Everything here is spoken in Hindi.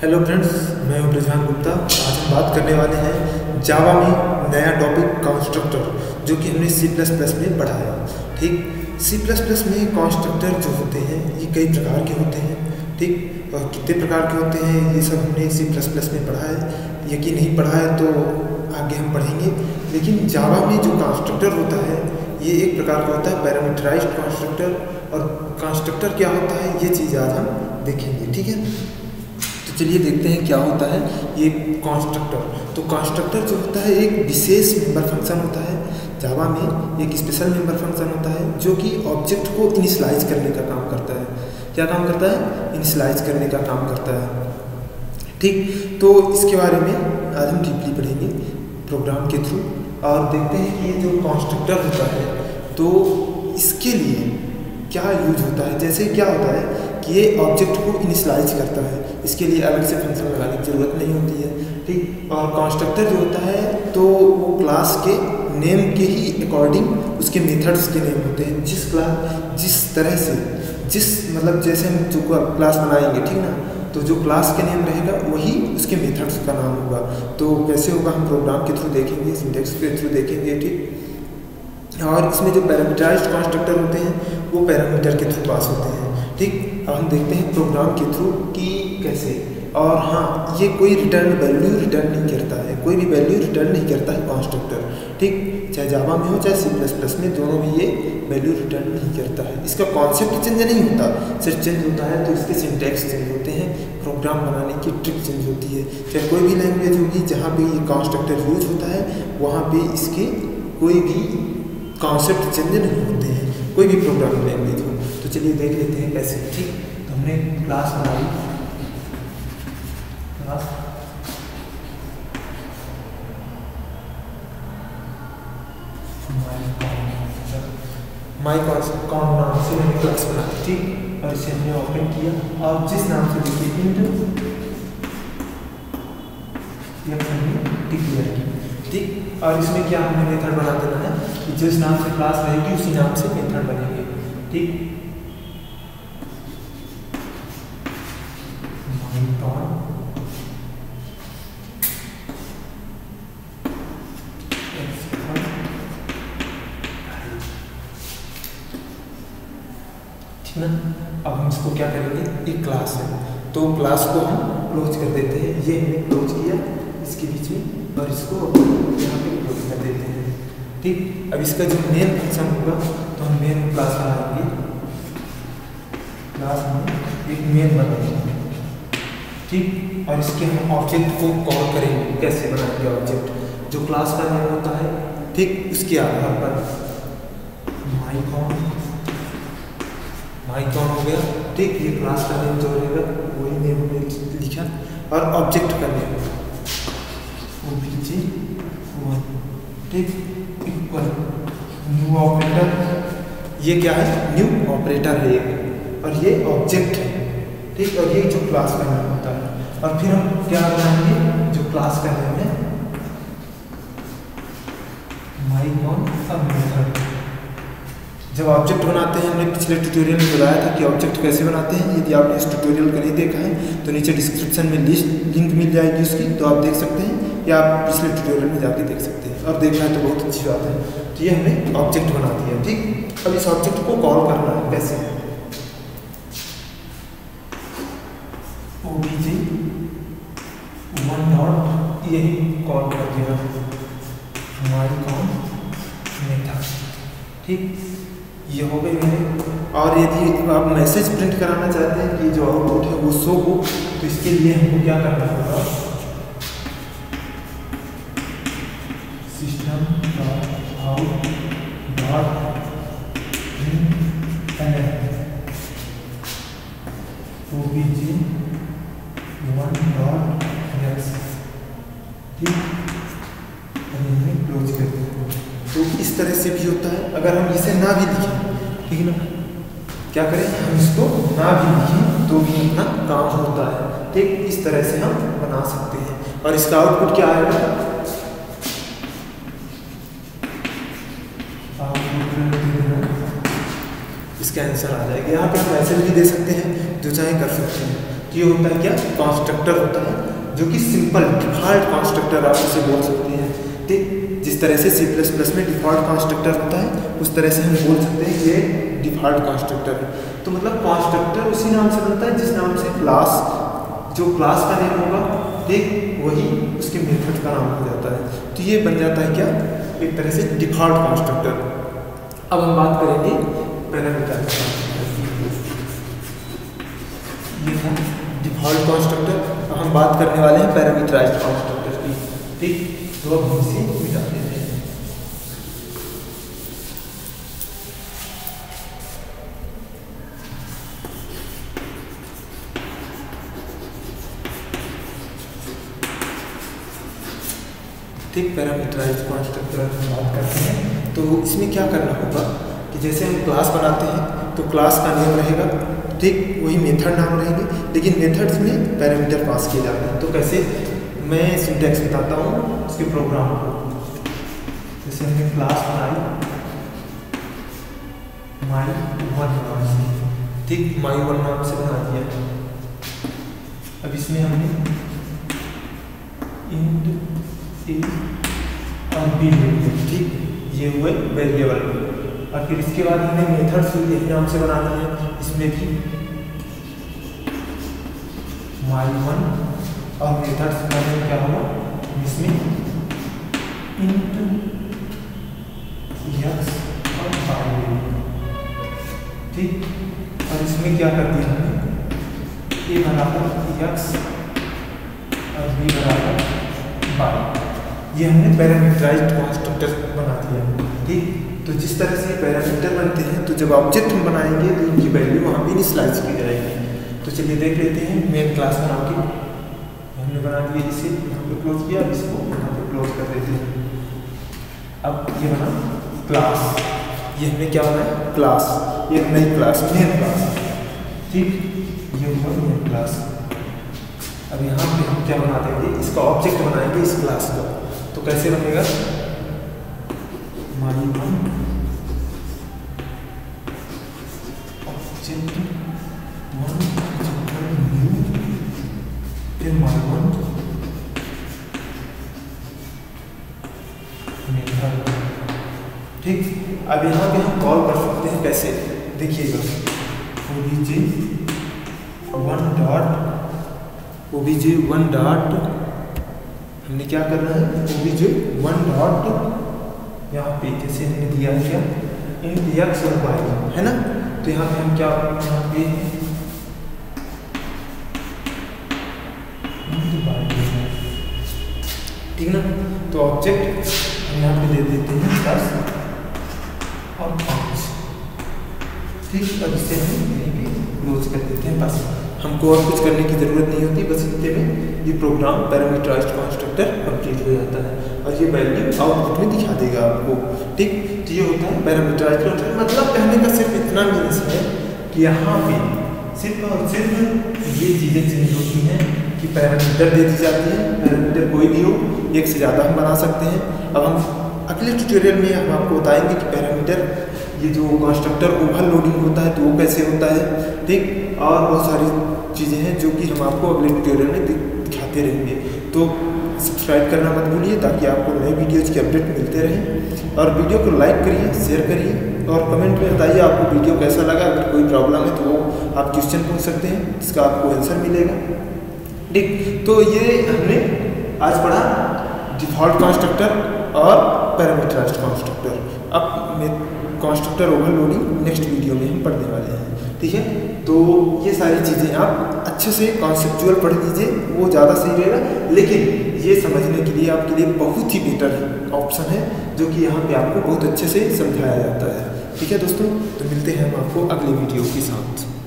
हेलो फ्रेंड्स, मैं हूं ब्रिजवान गुप्ता। आज हम बात करने वाले हैं जावा में नया टॉपिक कंस्ट्रक्टर, जो कि हमने C++ में पढ़ा है। ठीक, C++ में कंस्ट्रक्टर जो होते हैं ये कई प्रकार के होते हैं। ठीक, और कितने प्रकार के होते हैं ये सब हमने C++ में पढ़ा है। यकीन नहीं पढ़ा है तो आगे हम पढ़ेंगे। लेकिन जावा में जो कंस्ट्रक्टर होता है ये एक प्रकार का होता है पैरामीटराइज्ड कंस्ट्रक्टर। और कंस्ट्रक्टर क्या होता है ये चीज़ आज हम देखेंगे। ठीक है, तो चलिए देखते हैं क्या होता है ये कंस्ट्रक्टर। तो कंस्ट्रक्टर जो होता है एक विशेष मेंबर फंक्शन होता है। जावा में एक स्पेशल मेंबर फंक्शन होता है जो कि ऑब्जेक्ट को इनिशियलाइज करने का काम करता है। क्या काम करता है? इनिशियलाइज करने का काम करता है। ठीक, तो इसके बारे में आज हम डीपली पढ़ेंगे प्रोग्राम के थ्रू और देखते हैं कि ये जो कंस्ट्रक्टर होता है तो इसके लिए क्या यूज होता है। जैसे क्या होता है कि ये ऑब्जेक्ट को इनिशियलाइज करता है, इसके लिए अलग से फंक्शन लगाने की ज़रूरत नहीं होती है। ठीक, और कंस्ट्रक्टर जो होता है तो वो क्लास के नेम के ही अकॉर्डिंग उसके मेथड्स के नेम होते हैं। जिस तरह से मतलब जैसे हम जो क्लास बनाएंगे, ठीक ना, तो जो क्लास के नेम रहेगा वही उसके मेथड्स का नाम होगा। तो कैसे होगा हम प्रोग्राम के थ्रू देखेंगे, सिंटैक्स के थ्रू देखेंगे। ठीक, और इसमें जो पैरामीटराइज्ड कंस्ट्रक्टर होते हैं वो पैरामीटर के थ्रू पास होते हैं। ठीक, अब हम देखते हैं प्रोग्राम के थ्रू कि कैसे। और हाँ, ये कोई रिटर्न वैल्यू रिटर्न नहीं करता है, कोई भी वैल्यू रिटर्न नहीं करता है कंस्ट्रक्टर। ठीक, चाहे जावा में हो चाहे C++ में, दोनों में ये वैल्यू रिटर्न नहीं करता है। इसका कॉन्सेप्ट चेंज नहीं होता, सिर्फ चेंज होता है तो इसके सिंटैक्स चेंज होते हैं, प्रोग्राम बनाने की ट्रिक चेंज होती है। चाहे कोई भी लैंग्वेज होगी जहाँ पे ये कंस्ट्रक्टर यूज होता है वहाँ पे इसके कोई भी कॉन्सेप्ट चेंज नहीं होते हैं, कोई भी प्रोग्रामिंग लैंग्वेज हो। तो चलिए देख लेते हैं कैसे। ठीक, तो हमने क्लास बनाई, क्लास माई कॉन्सेप्ट नाम से मैंने क्लास बनाई। ठीक, और इसे हमने ओपन किया और जिस नाम से देखिए इंट हमने डिक्लेयर किया। ठीक, और इसमें क्या हमने मेथड बना देना है कि जिस नाम से क्लास रहेगी उसी नाम से मेथड बनेंगे। ठीक, ना, अब हम इसको क्या करेंगे, एक क्लास है तो क्लास को हम क्लोज कर देते हैं। ये हमने क्लोज किया इसके बीच में और इसको यहाँ पे क्लोज कर देते हैं। ठीक, अब इसका जो मेन फंक्शन होगा तो हम मेन क्लास बनाएंगे। क्लास में एक मेन बनाएंगे। ठीक, और इसके हम ऑब्जेक्ट को कॉल करेंगे। कैसे बनाएंगे ऑब्जेक्ट? जो क्लास का नेम होता है, ठीक, उसके आधार पर माइकॉन हो गया। ठीक, ये क्लास का नेम जो रहेगा वही नेम हमने लिखा और ऑब्जेक्ट का नेम OBJ1। ठीक, इक्वल न्यू ऑपरेटर, ये क्या है? न्यू ऑपरेटर है और ये ऑब्जेक्ट है। ठीक, और ये जो क्लास का नेम होता है। और फिर हम क्या बनाएंगे, जो क्लास का नेम है माइकॉन अब मेथड। जब ऑब्जेक्ट बनाते हैं, हमने पिछले ट्यूटोरियल में बताया था कि ऑब्जेक्ट कैसे बनाते हैं। यदि आपने इस ट्यूटोरियल को नहीं देखा है तो नीचे डिस्क्रिप्शन में लिंक मिल जाएगी उसकी, तो आप देख सकते हैं या आप पिछले ट्यूटोरियल में जाके देख सकते हैं। और देखना है तो बहुत अच्छी बात है। तो ये हमने ऑब्जेक्ट बना दिया। ठीक, अब इस ऑब्जेक्ट को कॉल करना है। कैसे? OBJ1 डॉट यही कॉल कर दिया माइकॉन मेथड। ठीक, ये हो गई मेरे। और यदि आप मैसेज प्रिंट कराना चाहते हैं कि जो आउटपुट है वो शो हो, तो इसके लिए हमको क्या करना होगा, system dot out dot OBJ1 dot else. ठीक, क्लोज कर दें। तो इस तरह से भी होता है। अगर हम इसे ना भी लिखें, ठीक है ना, क्या करें, हम इसको ना भी लिखें तो भी अपना काम होता है। ठीक, इस तरह से हम बना सकते हैं। और इसका आउटपुट क्या आएगा, इसका आंसर आ जाएगा। यहाँ पे हम मैसेज भी दे सकते हैं, जो चाहे कर सकते हैं। तो ये होता है क्या, कंस्ट्रक्टर होता है, जो कि सिंपल डिफॉल्ट कंस्ट्रक्टर आप इसे बोल सकते हैं। ठीक, जिस तरह से C++ में डिफॉल्ट कंस्ट्रक्टर होता है उस तरह से हम बोल सकते हैं ये डिफॉल्ट कंस्ट्रक्टर। तो मतलब कंस्ट्रक्टर उसी नाम से बनता है जिस नाम से क्लास, जो क्लास का नेम होगा, ठीक, वही उसके मेथड का नाम हो जाता है। तो ये बन जाता है क्या, एक तरह से डिफॉल्ट कंस्ट्रक्टर। अब हम बात करेंगे पैरामीटर। ये था डिफॉल्ट कंस्ट्रक्टर। अब हम बात करने वाले हैं पैरामीटराइज्ड कंस्ट्रक्टर की। ठीक, तो अब हम इसे मिटा देते हैं। ठीक, पैरामीटराइज्ड कंस्ट्रक्टर हम बात करते हैं। तो इसमें क्या करना होगा कि जैसे हम क्लास बनाते हैं तो क्लास का नेम रहेगा, ठीक, वही मेथड नाम रहेंगे, लेकिन मेथड्स में पैरामीटर पास किए जाते हैं। तो कैसे, मैं सिंटैक्स बताता हूँ उसके प्रोग्राम को। जैसे हमने क्लास बनाई my1 नाम से, ठीक, my1 नाम से बना दिया। अब इसमें हमने int a और b ले लिया, ठीक, ये हुए वेरिएबल। और फिर इसके बाद हमने मेथड्स एक नाम से बनाना है, इसमें भी my1 और मेथड्स का नाम क्या होगा, इसमें int x और y, ठीक। और इसमें क्या कर दिया हमने, a बराबर x और b बराबर y, ये हमने पैरामीटराइज्ड कंस्ट्रक्टर बना दिया। ठीक, तो जिस तरह से पैरामीटर बनते हैं, तो जब ऑब्जेक्ट हम बनाएंगे तो इनकी वैल्यू वहाँ पे इनिशियलाइज की जाएगी। तो चलिए देख लेते हैं मेन क्लास बना के। हमने बना दिया, इसे यहाँ पे क्लोज किया, अब इसको यहाँ पे क्लोज कर देते हैं। अब ये बना क्लास, ये हमने क्या बनाया, क्लास, ये नई क्लास, मेन क्लास, ठीक, ये हुआ मेन क्लास। अब यहाँ पे हम क्या बना देंगे, इसका ऑब्जेक्ट बनाएंगे इस क्लास का। तो कैसे बनेगा, my1 ऑब्जेक्ट 1 न्यू, फिर my1 मेथड, ठीक। अब यहाँ पे हम कॉल कर सकते हैं, कैसे, देखिएगा, obj1 डॉट हमने क्या करना है, obj1 डॉट यहाँ पे जैसे हमने दिया है क्या, int x और y, है ना। तो यहाँ पे हम क्या, यहाँ पे int y, ठीक ना। तो ऑब्जेक्ट हम यहाँ पे दे देते हैं 10 और 5, ठीक। अब इसे हम यहीं पे क्लोज कर देते हैं, बस हमको और कुछ करने की ज़रूरत नहीं होती। बस इतने में ये प्रोग्राम पैरामीटराइज्ड कंस्ट्रक्टर कंप्लीट हो जाता है और ये वैल्यू आउटपुट में दिखा देगा आपको, ठीक। तो ये होता है पैरामीटराइज्ड कंस्ट्रक्टर। मतलब कहने का सिर्फ इतना मीन्स है कि यहाँ पे सिर्फ और सिर्फ ये चीज़ें चेंज होती हैं कि पैरामीटर दे दी जाती है, पैरामीटर कोई भी हो, एक से ज़्यादा हम बना सकते हैं। अब हम अगले ट्यूटोरियल में हम आपको बताएंगे कि पैरामीटर, ये जो कंस्ट्रक्टर ओवरलोडिंग होता है तो वो कैसे होता है, ठीक। और बहुत सारी चीज़ें हैं जो कि हम आपको अगले ट्यूटोरियल में दिखाते रहेंगे। तो सब्सक्राइब करना मत भूलिए ताकि आपको नए वीडियोज़ के अपडेट मिलते रहें। और वीडियो को लाइक करिए, शेयर करिए और कमेंट में बताइए आपको वीडियो कैसा लगा। अगर कोई प्रॉब्लम है तो वो आप क्वेश्चन पूछ सकते हैं, जिसका आपको आंसर मिलेगा, ठीक। तो ये हमने आज पढ़ा डिफ़ॉल्ट कंस्ट्रक्टर और पैरामीटराइज्ड कंस्ट्रक्टर। अब कंस्ट्रक्टर ओवरलोडिंग नेक्स्ट वीडियो में हम पढ़ने वाले हैं, ठीक है। तो ये सारी चीज़ें आप अच्छे से कॉन्सेप्चुअल पढ़ लीजिए, वो ज़्यादा सही रहेगा। लेकिन ये समझने के लिए आपके लिए बहुत ही बेटर ऑप्शन है जो कि यहाँ पे आपको बहुत अच्छे से समझाया जाता है, ठीक है दोस्तों। तो मिलते हैं हम आपको अगले वीडियो के साथ।